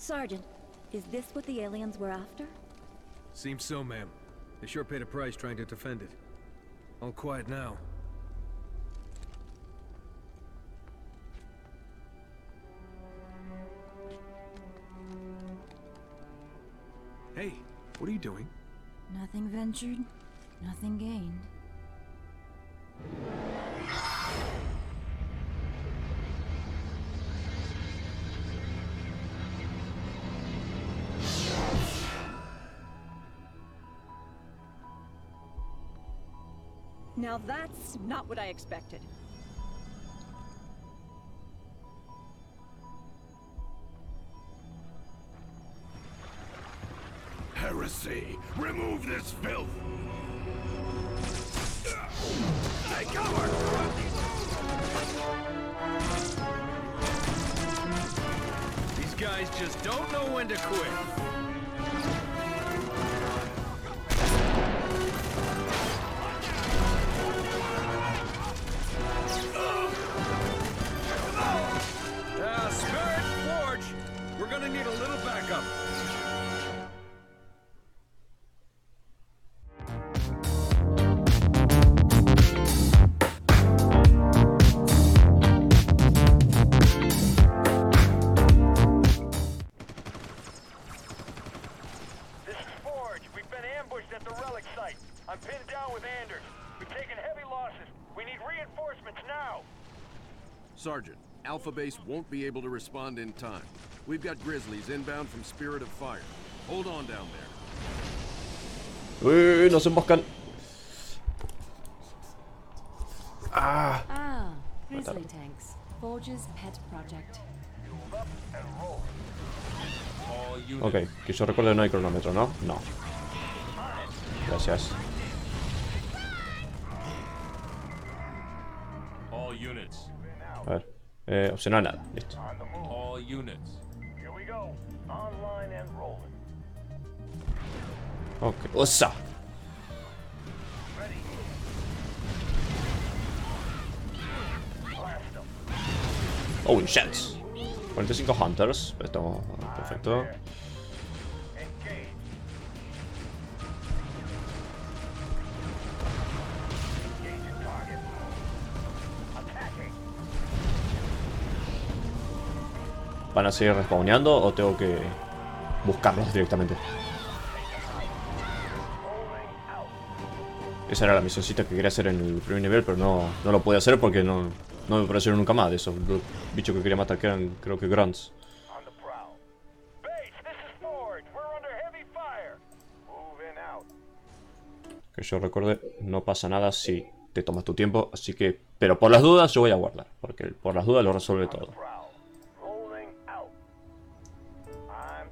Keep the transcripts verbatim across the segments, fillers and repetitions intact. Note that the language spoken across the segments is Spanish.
Sergeant, is this what the aliens were after? Seems so, ma'am. They sure paid a price trying to defend it. All quiet now. Hey, what are you doing? Nothing ventured, nothing gained. Now that's not what I expected. Heresy! Remove this filth! Take cover! These guys just don't know when to quit. Uh, Spirit Forge! We're gonna need a little backup. This is Forge. We've been ambushed at the relic site. I'm pinned down with Anders. We've taken heavy losses. We need reinforcements now. Sergeant, Alpha Base won't be able to respond in time. We've got Grizzlies inbound from Spirit of Fire. Hold on down there. Uy, nos emboscan. Ah. Ah, Grizzly tanks. Forge's pet project. Ok, que yo recuerde no hay cronómetro, ¿no? No. Gracias. All units. A ver. Eh, opcional nada. Listo. All units. Here we go. Online and rolling. Ok. ¡Osa! Ready. Blast them. Oh, shit. cuarenta y cinco Hunters. Esto, perfecto. Engage. Engaging target. Attacking. ¿Van a seguir respawneando o tengo que buscarlos directamente? Esa era la misioncita que quería hacer en el primer nivel, pero no, no lo pude hacer porque no, no me aparecieron nunca más de esos bichos que quería matar, que eran, creo que grunts. On the prowl. Base, this is Forge. We're under heavy fire. Moving out. Que yo recuerde, no pasa nada si te tomas tu tiempo, así que... Pero por las dudas yo voy a guardar, porque por las dudas lo resuelve todo. Prowl. Rolling out. I'm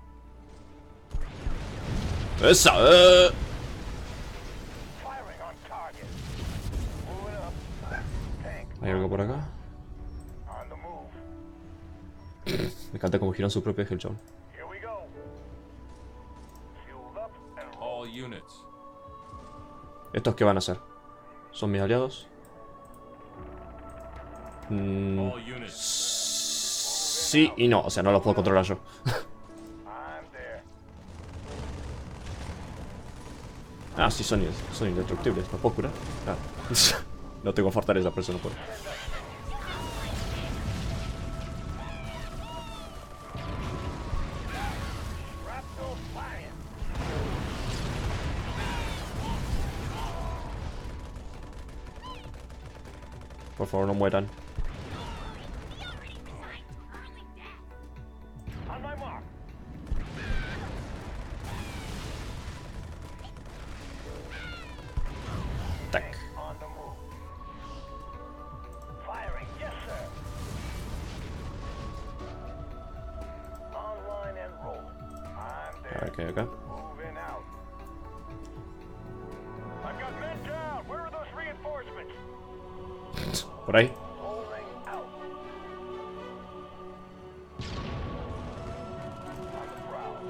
there. ¡Esa! Eh. Firing on target. Moving up. Tank. ¿Hay algo por acá? On the move. Me encanta cómo giran su propio eje el chabón. Here we go. Fueled up and All units. ¿Estos qué van a hacer? ¿Son mis aliados? Mm, All units. sí y no, o sea, no los puedo controlar yo. I'm there. Ah, sí, son, son indestructibles, ¿los puedo curar? Ah. No tengo fortaleza, por eso no puedo. Raptor flying. Por favor, no mueran. On my mark. Tac. On the move. Firing, yes sir. Online and rolling. I'm A there. ver qué hay acá. Moving out. I've got men down. Where are those reinforcements? Por ahí. Rolling out. On the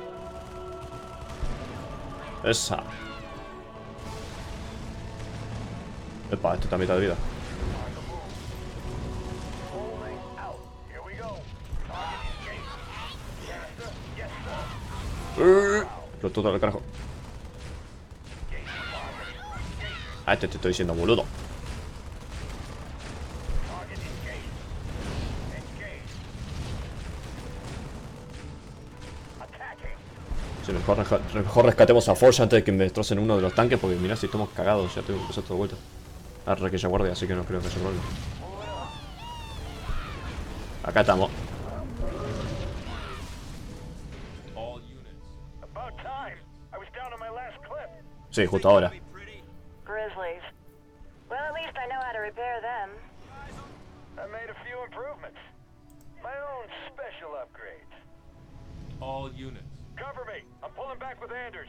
prowl. Esa. Epa, esto está a mitad de vida. On the move. Rolling out. Here we go. Target engaged. Canister Uh, explotó todo el carajo. Ah, este te estoy diciendo, boludo. Sí, mejor, mejor rescatemos a Forge antes de que me destrocen uno de los tanques, porque mirá si estamos cagados, ya tengo que empezar todo de vuelta. Arre que ya guardia, así que no creo que haya problema. Acá estamos. Sí, justo ahora. Grizzlies. Well, at least I know how to repair them. I made a few improvements. My own special upgrades. All units. Cover me. I'm pulling back with Anders.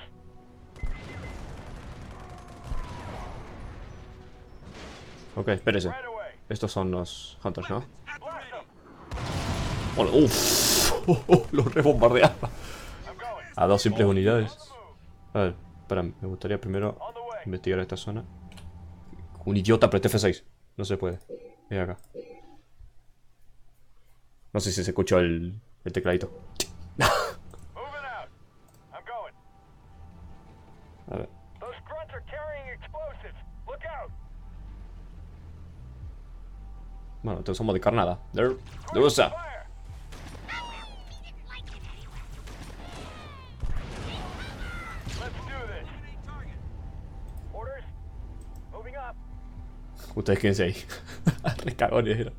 Ok, espérese. Right away. Estos son los Hunters, ¿no? Blast them. Hola, uff. Los rebombardeaba. I'm going. A dos simples unidades. On the move. A ver, espera, me gustaría primero On the way. investigar esta zona. Un idiota apreté F seis. No se puede. Es acá. No sé si se escuchó el, el tecladito. Moving out. I'm going. A ver. Those grunts are carrying explosives. Look out. Bueno, entonces somos de carnada. There. There was a. Fire. Let's do this. Orders. Moving up. Ustedes quédense ahí. Recagones era.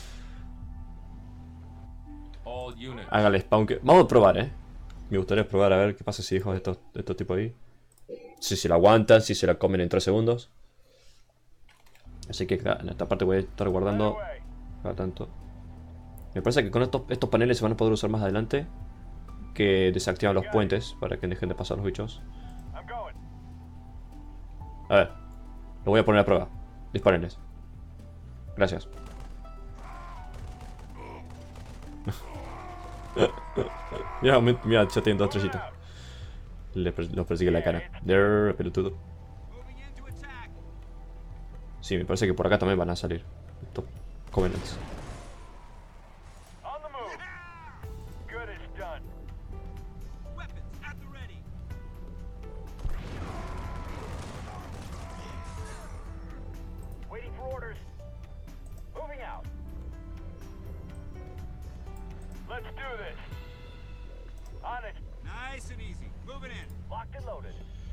All units. Hágale spawn que. Vamos a probar, eh. Me gustaría probar a ver qué pasa si dejo estos, estos tipos ahí. Si se la aguantan, si se la comen en tres segundos. Así que acá, en esta parte voy a estar guardando cada tanto. Me parece que con estos, estos paneles se van a poder usar más adelante. Que desactivan los puentes para que dejen de pasar los bichos. I'm going. A ver, lo voy a poner a prueba. Dispárenles. Gracias. Mira, me- mira, ya tienen dos estrellitas. Le per- los persigue la cara. There, pelotudo. Sí, me parece que por acá también van a salir estos Covenants. On the move. Good is done. Waiting for orders. Moving out. Let's do this. On it. Nice and easy. Moving in. Locked and loaded.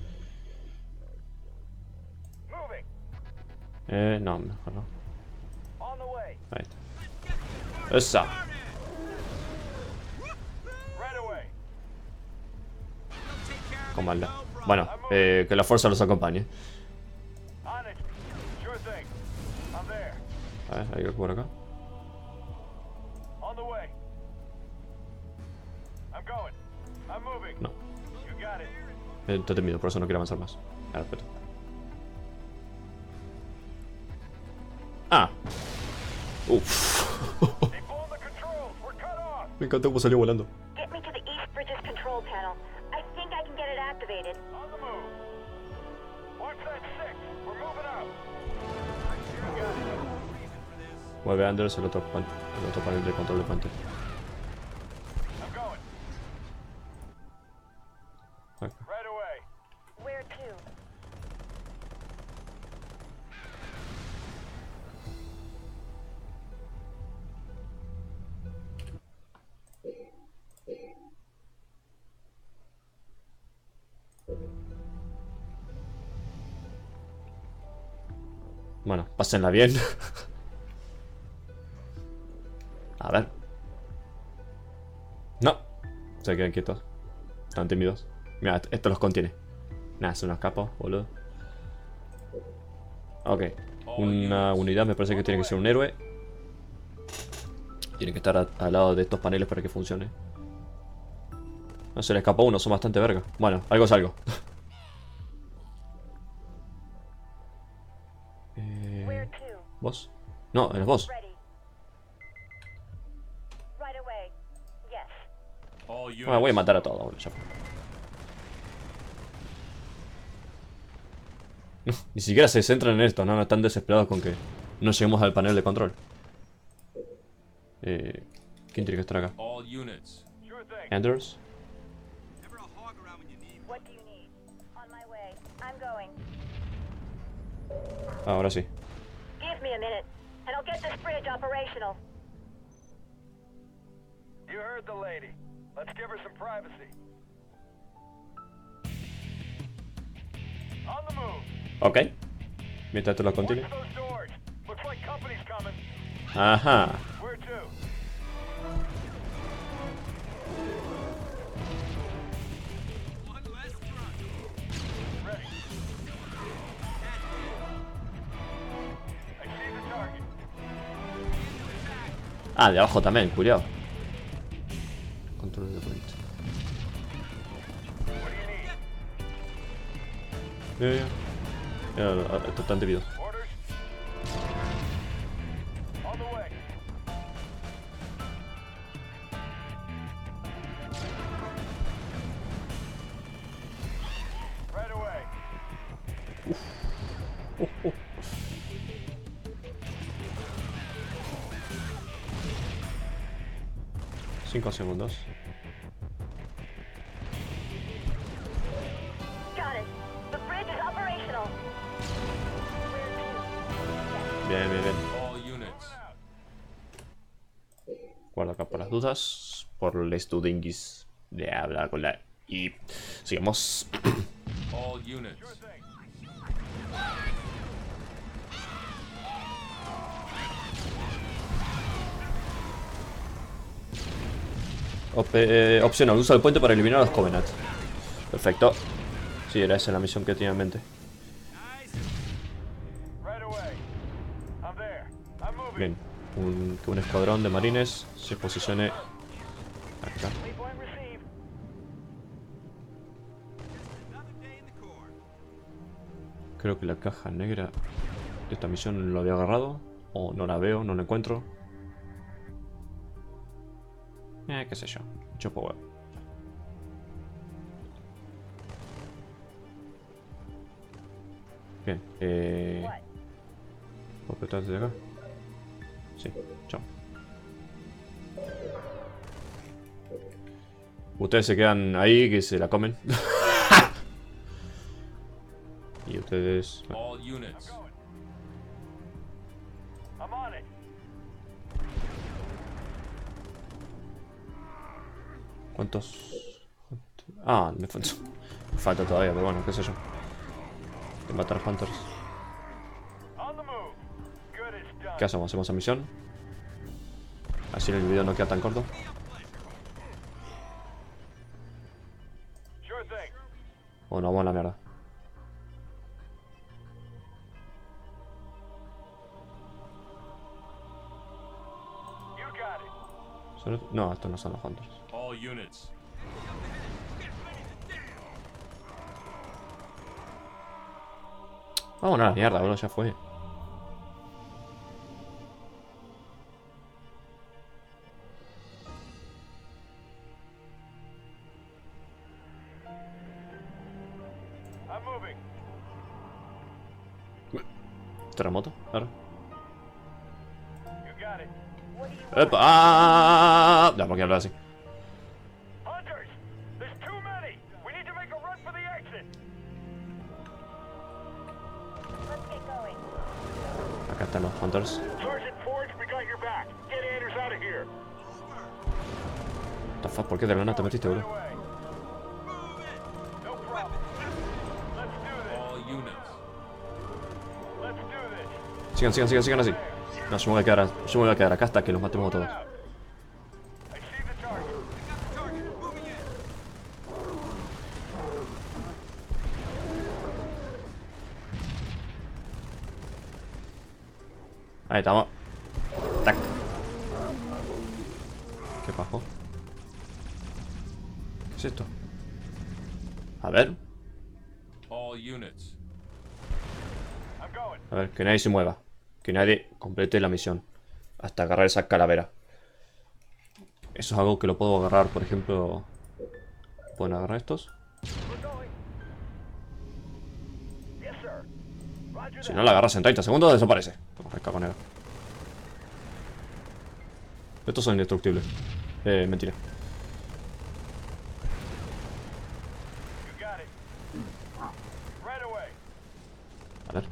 Moving. Eh, no, mejor no. On the way. Ahí está. Esa. Right away. Comanda. Bueno, eh, que la fuerza los acompañe. On it. Sure thing. I'm there. A ver, hay algo por acá. On the way. I'm going. I'm moving. No. You got it. Eh, Estoy temido, por eso no quiero avanzar más. A ver, espera. Ah. Uff. They blown the controls. We're cut off. Me encantó cómo salió volando. Get me to the East Bridges control panel. I think I can get it activated. On the move. Watch that six. We're moving out. Mueve Anders el otro, pan- el otro panel de control de puente. I'm going. Acá. Right away. Where to? Bueno, pásenla bien. A ver. No. Se quedan quietos. Están tímidos. Mira, esto- esto los contiene. Nada, son unos capos, boludo. Ok. Una unidad me parece que tiene que ser un héroe. Tiene que estar a- al lado de estos paneles para que funcione. No, se le escapó uno, son bastante verga. Bueno, algo es algo. Where eh, to? ¿Vos? No, eres vos. Ready. Right away. Yes. All units. Bueno, voy a matar a todos, boludo, ya fue. No, ni siquiera se centran en esto, no, no están desesperados con que no lleguemos al panel de control. Eh, ¿Quién tiene que estar acá? All units. Sure thing. Anders. Never a hog What do you need? On my way. I'm going. Ahora sí. Give me a minute, and I'll get this bridge operational. You heard the lady. Let's give her some privacy. On the move. Ok. Mientras tú lo Watch continúes. those doors. Looks like company's coming. Ajá. Where to? Ready. I see the target. Ah, de abajo también, cuidado. Control de point. What do you need? Ya, ya, ya. Ya, esto está antivirus. Orders? On the way. Right away. Cinco segundos. Got it. The bridge is operational. Bien, bien, bien. All units. Guardo acá por las dudas. Por les dudinguis de hablar con la... Y sigamos. All units. Op eh, opcional, usa el puente para eliminar a los Covenant. Perfecto. Sí, era esa la misión que tenía en mente. Right away. I'm there. I'm moving. Bien. Un, que un escuadrón de marines se posicione acá. Waypoint received. Creo que la caja negra de esta misión lo había agarrado. O no la veo, no la encuentro. Eh, qué sé yo. Chopo web. Bien. Eh... ¿Puedo apretar desde acá? Sí. Chao. Ustedes se quedan ahí que se la comen. Y ustedes... All units. I'm on it. ¿Cuántos? Ah, me falta, me falta todavía, pero bueno, qué sé yo. De matar Hunters. On the move. Good as done. ¿Qué hacemos? ¿Hacemos esa misión? Así el video no queda tan corto. Sure thing. O no, vamos a la mierda. You got it. ¿Son estos? No, estos no son los Hunters. All units. Vamos a la mierda, bro, ya fue. I'm moving. Terremoto, claro. You got it. ¡Epa! ¡Ah! Ya, ¿por qué hablar así? Hunters! There's too many! We need to make a run for the exit! Let's get going. Acá están los Hunters. Sergeant Forge, we got your back. Get Anders out of here. What the fuck, ¿por qué de la nada te metiste, bro? Right away. No problem. Let's do this. All units. Let's do this. Sigan, sigan, sigan, sigan así. No, yo me voy a quedar, yo me voy a quedar acá hasta que los matemos a todos. I see the target. Ahí estamos. Tac. ¿Qué pasó? ¿Qué es esto? A ver. All units. I'm going. A ver, que nadie se mueva. Que nadie complete la misión. Hasta agarrar esa calavera. Eso es algo que lo puedo agarrar, por ejemplo. ¿Pueden agarrar estos? We're going. Yes, sir. Roger Si that. no la agarras en treinta segundos, desaparece. Ay, cagonera. Estos son indestructibles. Eh, mentira. You got it. Right away. A ver.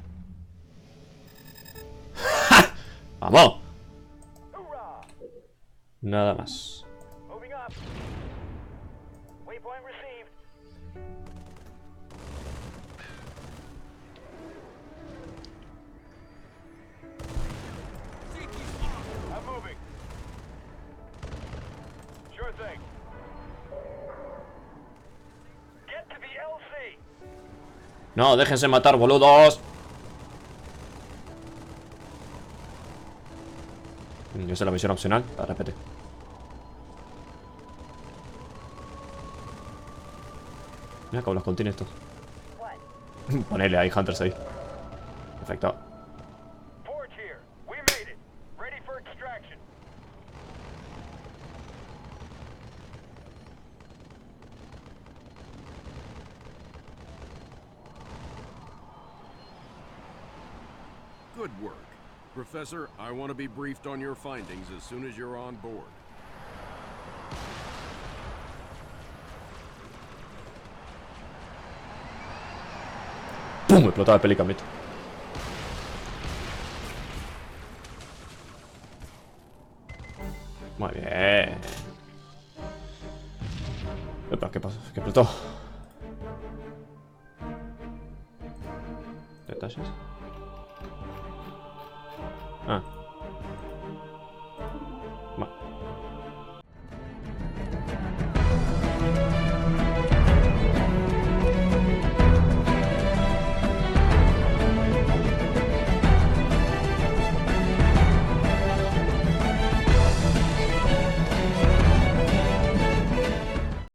¡Vamos! Hoorah! Nada más. Moving up. Waypoint received. I'm moving. Sure thing. Get to the L C. No, déjense matar, boludos. Yo sé la misión opcional. La repete. Mira cómo los contiene estos. Ponele ahí Hunters ahí. Perfecto. Forge here. We made it. Ready for extraction. Good work. Professor, I want to be briefed on your findings as soon as you're on board. ¡Pum! Explotaba el Pelican. Muy bien. Epa, ¿qué pasó? ¿Qué explotó? ¿Detalles? Ah.